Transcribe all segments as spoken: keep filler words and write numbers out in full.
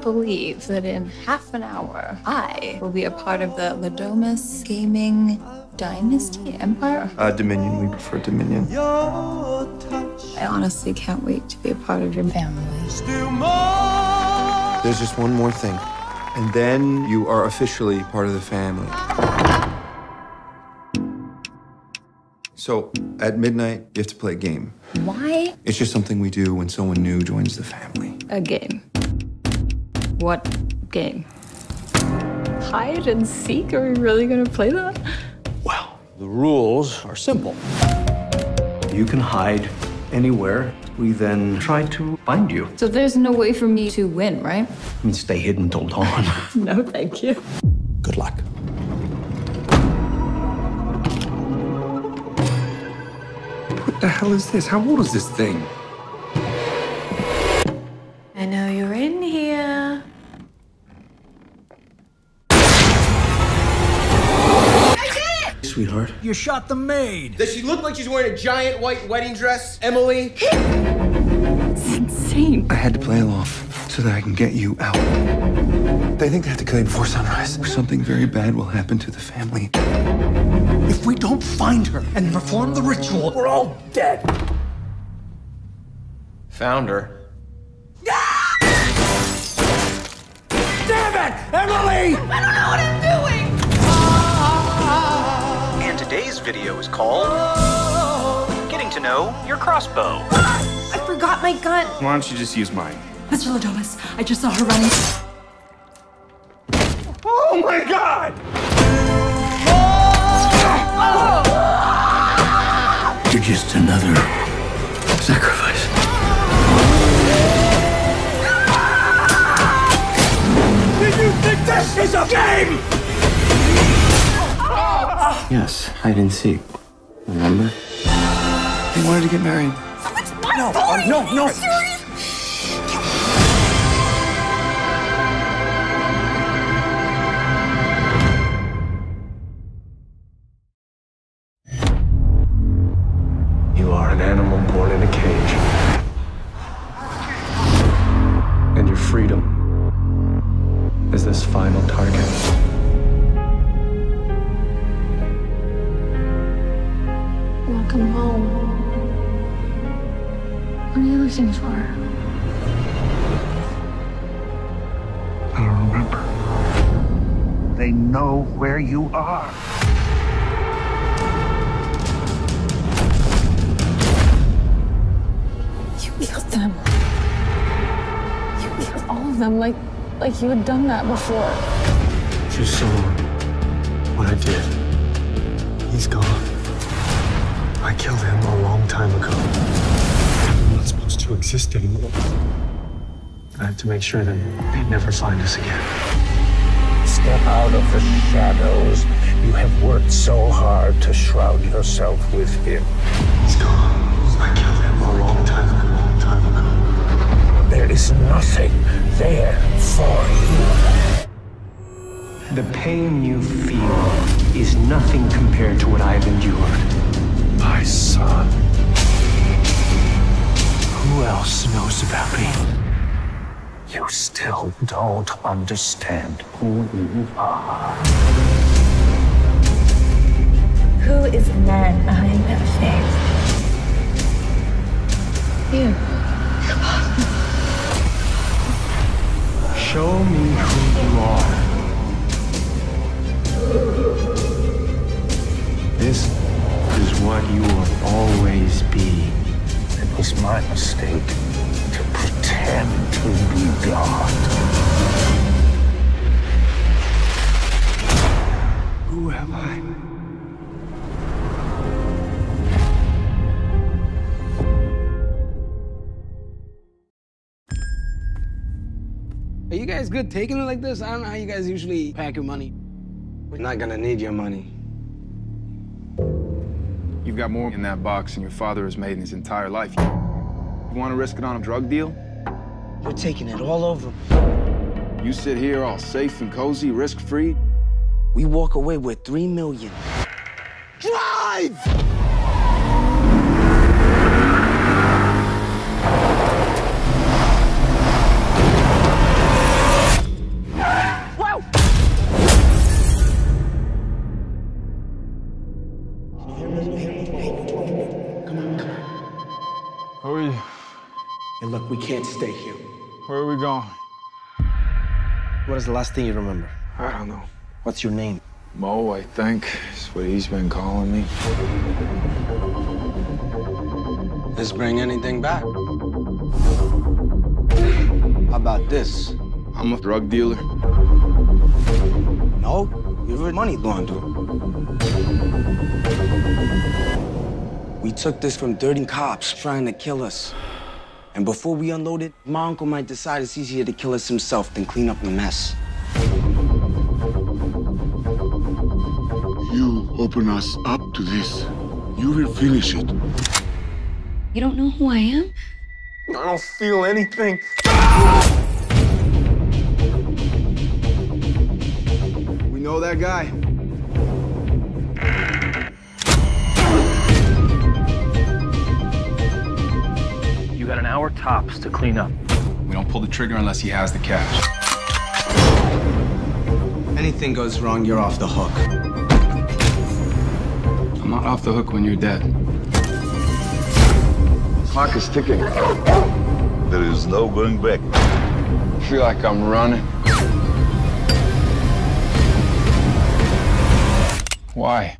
believe that in half an hour, I will be a part of the Ladomus Gaming Dynasty Empire? Uh, Dominion. We prefer Dominion. I honestly can't wait to be a part of your family. There's just one more thing. And then you are officially part of the family. So, at midnight, you have to play a game. Why It's just something we do when someone new joins the family. a game? What game? Hide and seek? Are we really gonna play that? Well, the rules are simple. You can hide anywhere. We then try to find you. So there's no way for me to win, right? I mean, stay hidden till dawn. No, thank you. Good luck. What the hell is this? How old is this thing? I know you're in here. Sweetheart. You shot the maid. Does she look like she's wearing a giant white wedding dress, Emily? It's insane. I had to play along so that I can get you out. They think they have to kill you before sunrise. Something very bad will happen to the family. If we don't find her and perform the ritual, we're all dead. Found her. Damn it, Emily! I don't know what I'm doing! And today's video is called Getting to Know Your Crossbow. I forgot my gun. Why don't you just use mine? Mister Ladomus, I just saw her running. Oh my God! You're just another sacrifice. Did you think this is a game? Yes, hide and seek. Remember? They wanted to get married. No, uh, no, no. You are an animal born in a cage. And your freedom is this final target. Welcome home. What are you looking for? I don't remember. They know where you are. You killed them. You killed all of them like, like you had done that before. You saw what I did. He's gone. I killed him a long time ago. I'm not supposed to exist anymore. I have to make sure that they never find us again. Step out of the shadows. You have worked so hard to shroud yourself with him. He's gone. I killed him a long time ago, long time ago. There is nothing there for you. The pain you feel is nothing compared to what I've endured. My son. Who else knows about me? You still don't understand who you are. Who is the man behind that face? You. Show me who you are. This is what you will always be. It was my mistake to pretend to be God. Who am I? Are you guys good taking it like this? I don't know how you guys usually pack your money. We're not gonna need your money. You've got more in that box than your father has made in his entire life. You want to risk it on a drug deal? We're taking it all over. You sit here all safe and cozy, risk-free. We walk away with three million. Drive! Who are you? And look, we can't stay here. Where are we going? What is the last thing you remember? I don't know. What's your name? Mo, I think, is what he's been calling me. This bring anything back? How about this? I'm a drug dealer. No, you're a money launderer. We took this from dirty cops trying to kill us. And before we unload it, my uncle might decide it's easier to kill us himself than clean up the mess. You open us up to this, you will finish it. You don't know who I am? I don't feel anything. We know that guy. You got an hour tops to clean up. We don't pull the trigger unless he has the cash. Anything goes wrong, you're off the hook. I'm not off the hook when you're dead. Clock is ticking. There is no going back. I feel like I'm running. Why?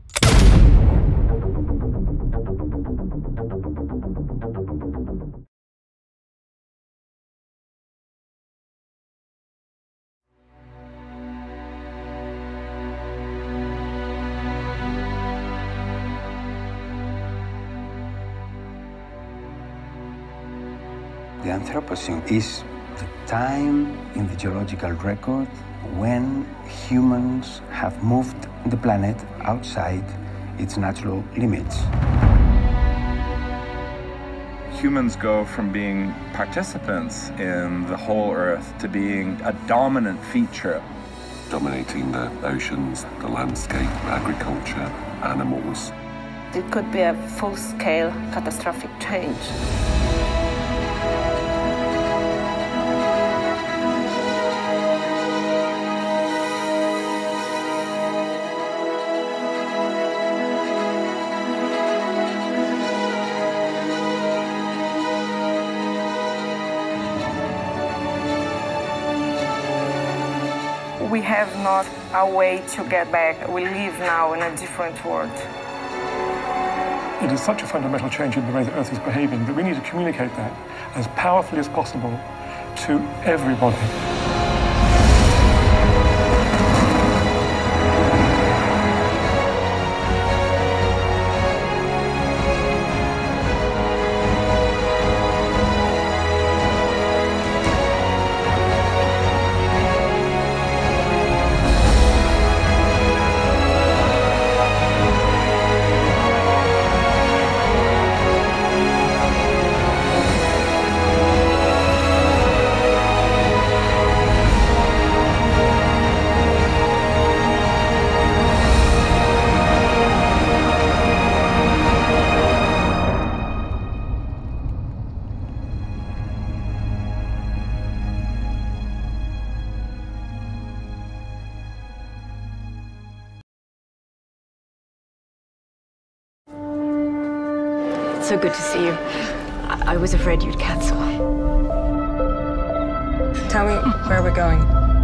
The Anthropocene is the time in the geological record when humans have moved the planet outside its natural limits. Humans go from being participants in the whole Earth to being a dominant feature. Dominating the oceans, the landscape, agriculture, animals. It could be a full-scale catastrophic change. We have not a way to get back. We live now in a different world. It is such a fundamental change in the way the Earth is behaving that we need to communicate that as powerfully as possible to everybody. So good to see you. I, I was afraid you'd cancel. Tell me where we're going.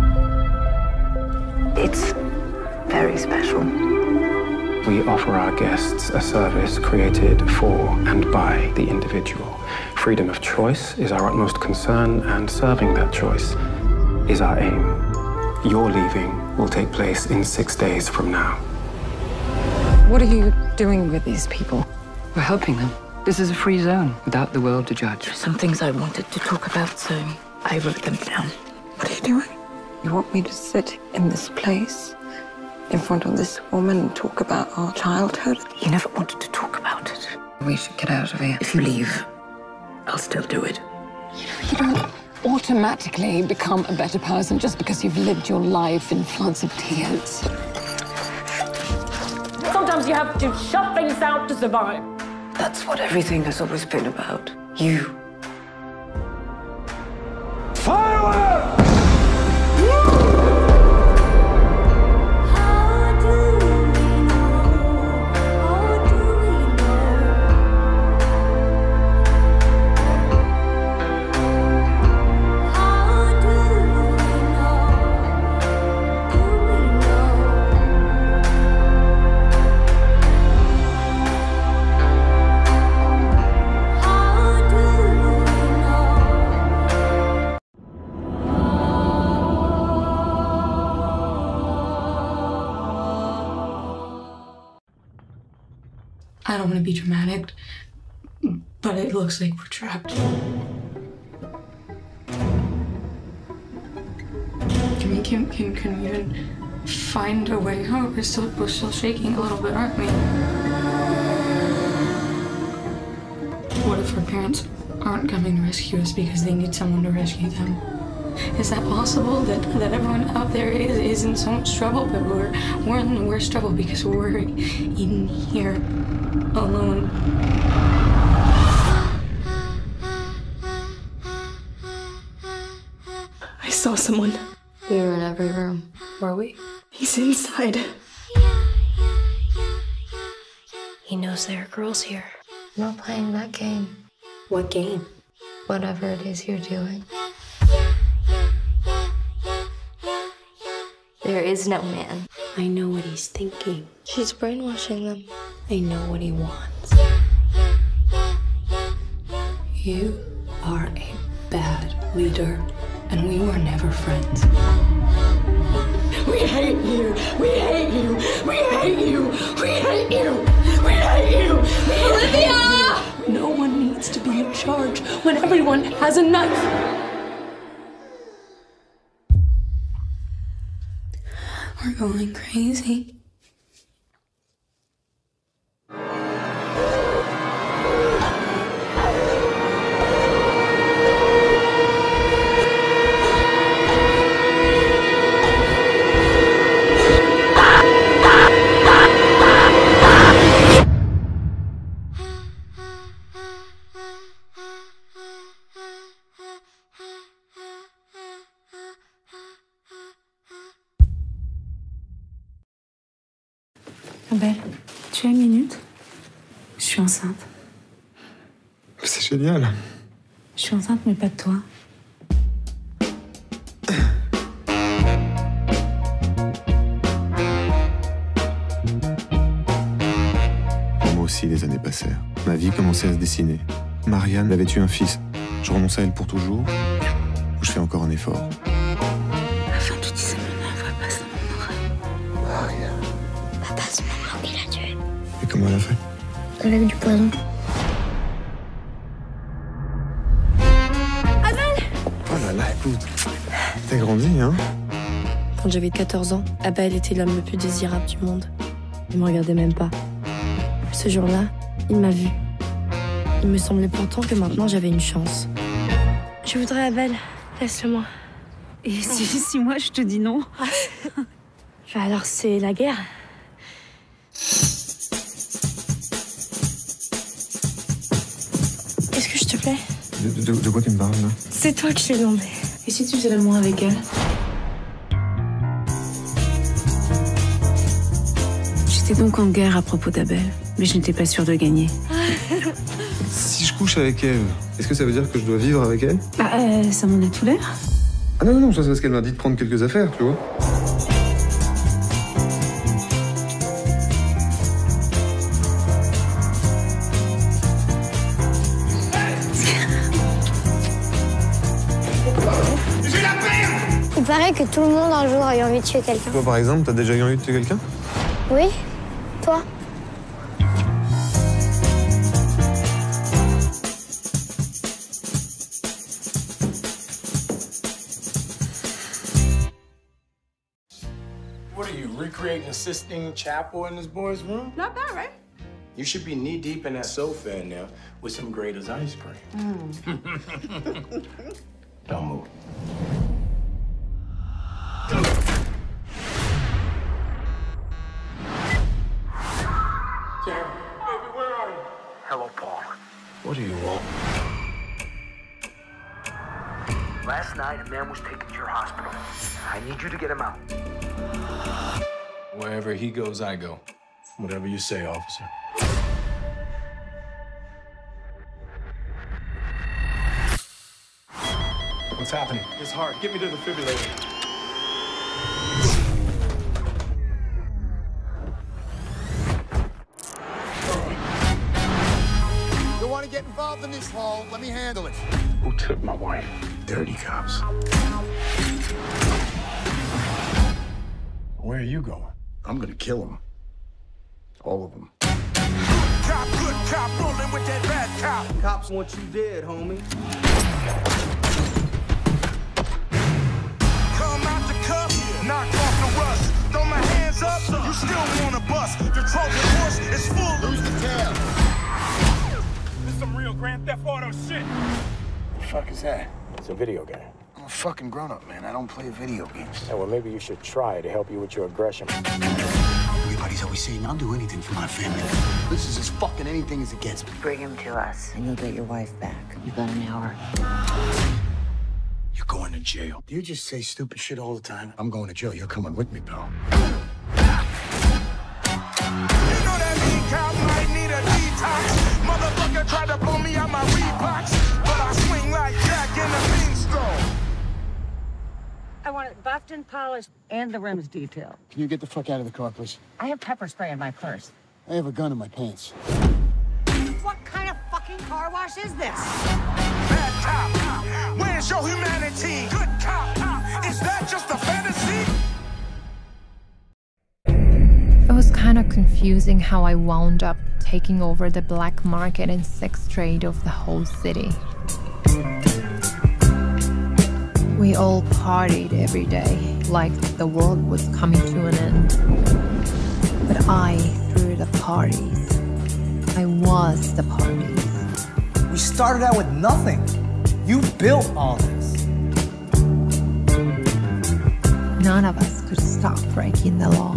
It's very special. We offer our guests a service created for and by the individual. Freedom of choice is our utmost concern, and serving that choice is our aim. Your leaving will take place in six days from now. What are you doing with these people? We're helping them. This is a free zone, without the world to judge. There's some things I wanted to talk about, so I wrote them down. What are you doing? You want me to sit in this place, in front of this woman, and talk about our childhood? You never wanted to talk about it. We should get out of here. If you leave, I'll still do it. You don't automatically become a better person just because you've lived your life in floods of tears. Sometimes you have to shut things out to survive. That's what everything has always been about. You. Fireworks! I don't want to be dramatic, but it looks like we're trapped. Can we, can, can, can we even find a way out? We're still, we're still shaking a little bit, aren't we? What if our parents aren't coming to rescue us because they need someone to rescue them? Is that possible, that, that everyone out there is, is in so much trouble, but we're, we're in the worst trouble because we're in here alone? I saw someone. We were in every room. Were we? He's inside. He knows there are girls here. I'm not playing that game. What game? Whatever it is you're doing. There is no man. I know what he's thinking. She's brainwashing them. I know what he wants. You are a bad leader, and we were never friends. We hate you! We hate you! We hate you! We hate you! We hate you! We Olivia! No one needs to be in charge when everyone has a knife. We're going crazy. Abel, tu as une minute? Je suis enceinte. C'est génial. Je suis enceinte, mais pas de toi. Moi aussi, les années passèrent. Ma vie commençait à se dessiner. Marianne avait eu un fils. Je renonce à elle pour toujours, ou je fais encore un effort. Afin tu disais mon nom, vrai pas ça mon oreille. Marianne. Papa, c'est maman qui l'a tué. Et comment elle a fait? Avec du poison. Abel! Oh là là, écoute. T'as grandi, hein? Quand j'avais quatorze ans, Abel était l'homme le plus désirable du monde. Il me regardait même pas. Ce jour-là, il m'a vue. Il me semblait pourtant que maintenant j'avais une chance. Je voudrais Abel, laisse-le-moi. Et si, si moi je te dis non? Bah alors c'est la guerre. Est-ce que je te plais? De, de, de quoi tu me parles, là? C'est toi que je t'ai demandé. Et si tu faisais l'amour avec elle? J'étais donc en guerre à propos d'Abel, mais je n'étais pas sûre de gagner. Si je couche avec Eve, est-ce que ça veut dire que je dois vivre avec elle? Bah, euh, ça m'en a tout l'air. Ah non, non, ça c'est parce qu'elle m'a dit de prendre quelques affaires, tu vois. Il paraît que tout le monde un jour a eu envie de tuer quelqu'un. Toi, par exemple, t'as déjà eu envie de tuer quelqu'un? Oui? Toi? What are you, recreating a Sistine Chapel in this boy's room? Not bad, right? You should be knee-deep in that sofa in there with some Grater's ice cream. Mm. Don't move. Sam, baby, where are you? Hello, Paul. What do you want? Last night, a man was taken to your hospital. I need you to get him out. Wherever he goes, I go. Whatever you say, officer. What's happening? His heart. Get me to the defibrillator. You want to get involved in this haul? Let me handle it. Who took my wife? Dirty cops. Where are you going? I'm gonna kill them. All of them. cop, good cop, rolling with that bad cop. Cops want you dead, homie. Come out the cuff, knock off the rust. Throw my hands up, you still wanna bust. The Trojan horse is full. Lose the tail. This is some real Grand Theft Auto shit. The fuck is that? It's a video game. I'm a fucking grown-up, man. I don't play video games. Yeah, well, maybe you should try to help you with your aggression. Everybody's always saying, I'll do anything for my family. This is as fucking anything as it gets. Bring him to us, and you'll get your wife back. You've got an hour. You're going to jail. Do you just say stupid shit all the time? I'm going to jail. You're coming with me, pal. You know that mean cop might need a detox. Motherfucker tried to blow me out my Reeboks, but I swing like Jack in a beanstalk. I want it buffed and polished and the rims detailed. Can you get the fuck out of the car, please? I have pepper spray in my purse. I have a gun in my pants. What kind of fucking car wash is this? Bad cop, where's your humanity? Good cop, is that just a fantasy? It was kind of confusing how I wound up taking over the black market and sex trade of the whole city. We all partied every day, like the world was coming to an end. But I threw the parties. I was the parties. We started out with nothing. You built all this. None of us could stop breaking the law.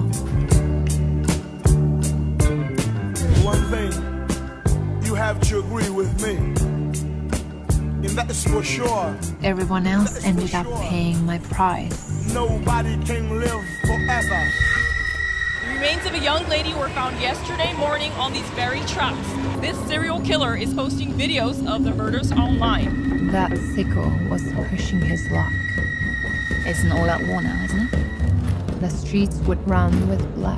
One thing, you have to agree with me. And that is for sure. Everyone else ended up paying my price. Nobody can live forever. The remains of a young lady were found yesterday morning on these very tracks. This serial killer is posting videos of the murders online. That sicko was pushing his luck. It's an all-out war now, isn't it? The streets would run with blood.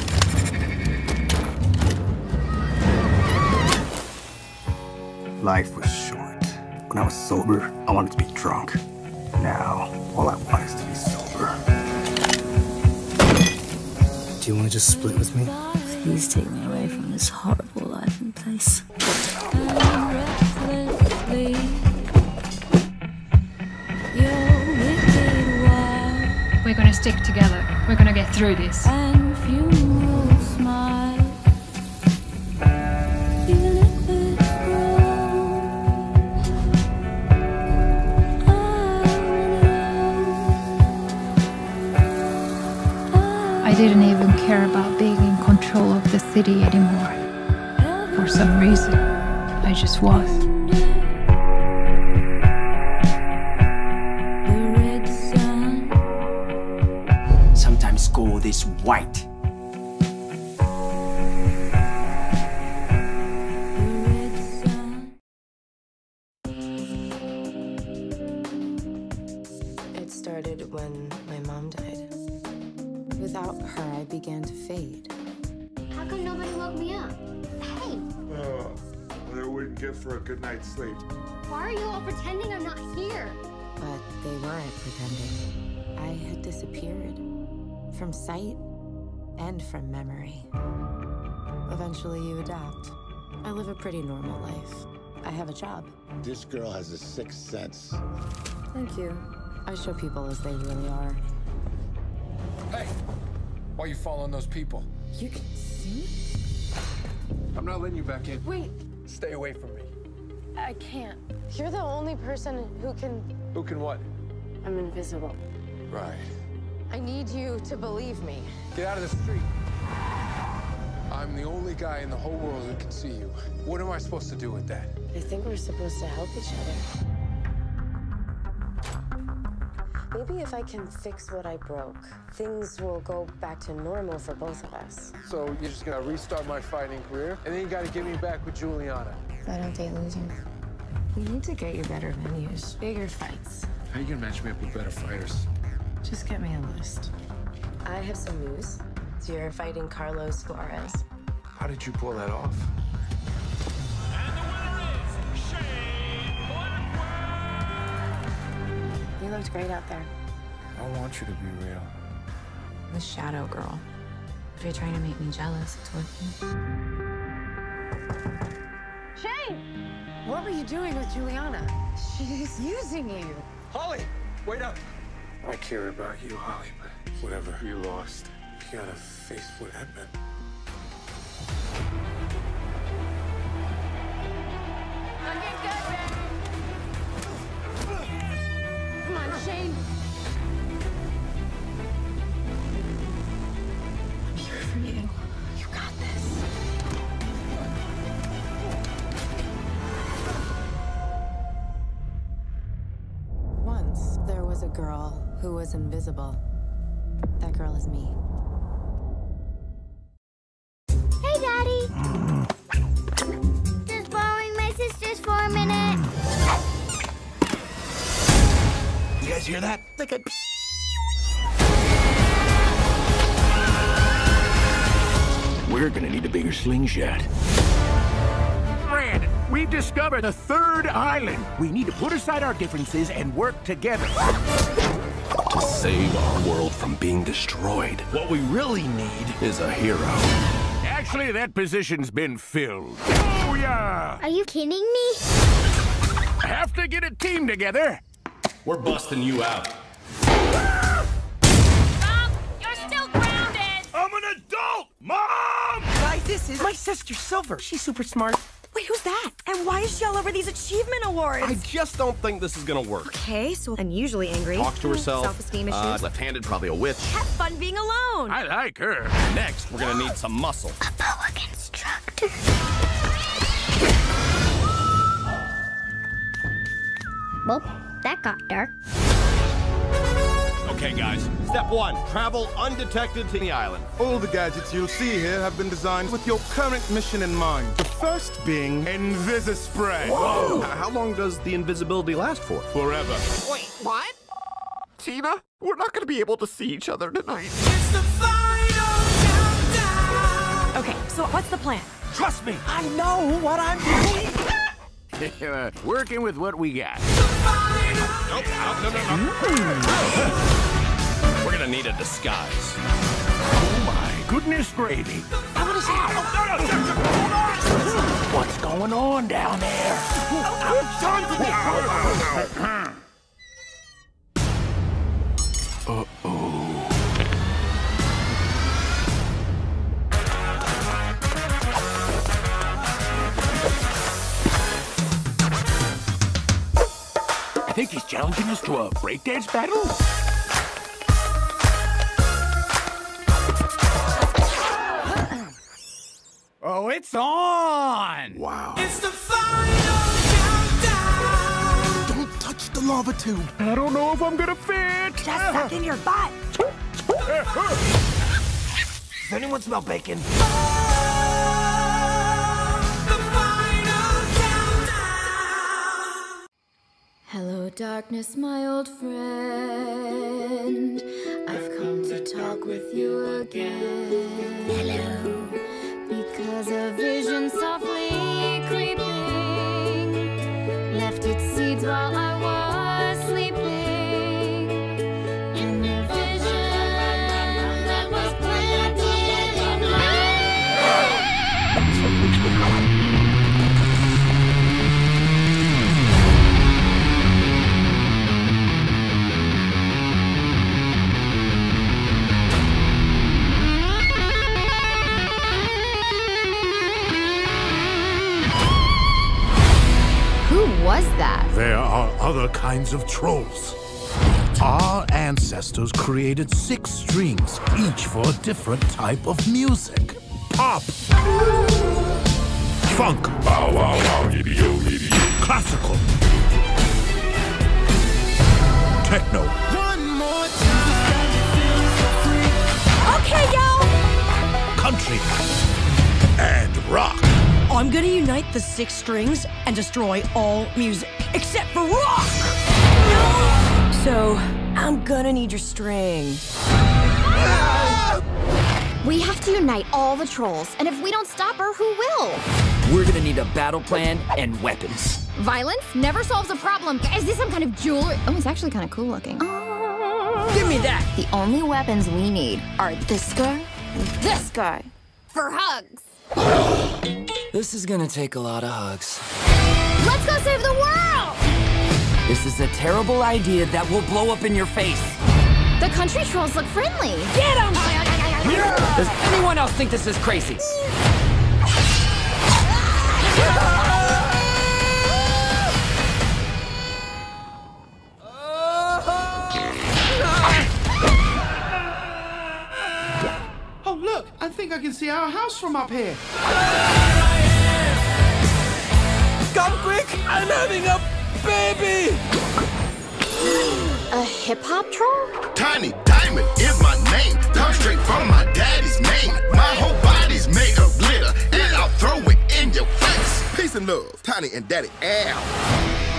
Life was short. When I was sober, I wanted to be drunk. Now, all I want is to be sober. Do you want to just split with me? Please take me away from this horrible life and place. We're gonna stick together. We're gonna get through this. I didn't even care about being in control of the city anymore. For some reason, I just was. Sometimes gold is white. It started when my mom died. Without her, I began to fade. How come nobody woke me up? Hey, Oh, what I wouldn't get for a good night's sleep. why are you all pretending I'm not here? But they weren't pretending. I had disappeared. From sight and from memory. Eventually you adapt. I live a pretty normal life. I have a job. This girl has a sixth sense. Thank you. I show people as they really are. Hey, why are you following those people? You can see? I'm not letting you back in. Wait, Stay away from me. I can't. You're the only person who can... Who can what? I'm invisible. Right. I need you to believe me. Get out of the street. I'm the only guy in the whole world who can see you. What am I supposed to do with that? I think we're supposed to help each other. Maybe if I can fix what I broke, things will go back to normal for both of us. So you're just gonna restart my fighting career, and then you gotta get me back with Juliana. I don't date losing. We need to get you better venues, bigger fights. How are you gonna match me up with better fighters? Just get me a list. I have some news. So you're fighting Carlos Suarez. How did you pull that off? You looked great out there. I want you to be real. The shadow girl. If you're trying to make me jealous, it's working. Shane! What were you doing with Juliana? She's using you. Holly, wait up. I care about you, Holly, but whatever you lost, you gotta face what that meant. Looking good, baby. Come on, Shane. I'm here for you. You got this. Once, there was a girl who was invisible. That girl is me. Hey, Daddy! Just borrowing my sisters for a minute. You guys hear that? Like a We're gonna need a bigger slingshot. Brandon, we've discovered a third island. We need to put aside our differences and work together. To save our world from being destroyed, what we really need is a hero. Actually, that position's been filled. Oh, yeah! Are you kidding me? Have to get a team together. We're busting you out. Mom, you're still grounded! I'm an adult! Mom! Guys, this is my sister, Silver. She's super smart. Wait, who's that? And why is she all over these achievement awards? I just don't think this is gonna work. Okay, so unusually angry. Talks to herself. Self-esteem issues. Uh, left-handed, probably a witch. Have fun being alone. I like her. Next, we're gonna need some muscle. A boa constructor. Well, that got dark. Okay, guys. Step one, travel undetected to the island. All the gadgets you'll see here have been designed with your current mission in mind. The first being Invisispray. Whoa! How long does the invisibility last for? Forever. Wait, what? Tina, we're not gonna be able to see each other tonight. It's the final countdown. Okay, so what's the plan? Trust me. I know what I'm doing. Working with what we got. Nope, no, no, no, no. We're gonna need a disguise. Oh my goodness gravy. I want to see. Oh, no, no, no, no, no. What's going on down there? Uh-oh. I think he's challenging us to a breakdance battle. Oh, it's on! Wow. It's the final countdown. Don't touch the lava tube. I don't know if I'm gonna fit. Just suck in your butt. Does anyone smell bacon? Hello, darkness, my old friend. I've come to talk with you again. Hello. Because a vision softly creeping left its seeds while I was sleeping. In the vision that was planted in me. Who was that? There are other kinds of trolls. Our ancestors created six strings, each for a different type of music. Pop. Funk. Bow, wow, wow, yippee-yo, yippee-yo. Classical. Techno. One more time. Okay, y'all. Country. And rock. I'm gonna unite the six strings and destroy all music, except for rock! No! So, I'm gonna need your string. We have to unite all the trolls, and if we don't stop her, who will? We're gonna need a battle plan and weapons. Violence never solves a problem. Is this some kind of jewelry? Oh, it's actually kind of cool looking. Give me that! The only weapons we need are this guy and this guy for hugs. This is gonna take a lot of hugs. Let's go save the world! This is a terrible idea that will blow up in your face. The country trolls look friendly. Get him! Does anyone else think this is crazy? Oh, look, I think I can see our house from up here. Come quick! I'm having a baby! A hip-hop troll? Tiny Diamond is my name. Come straight from my daddy's name. My whole body's made of glitter, and I'll throw it in your face. Peace and love, Tiny and Daddy Al.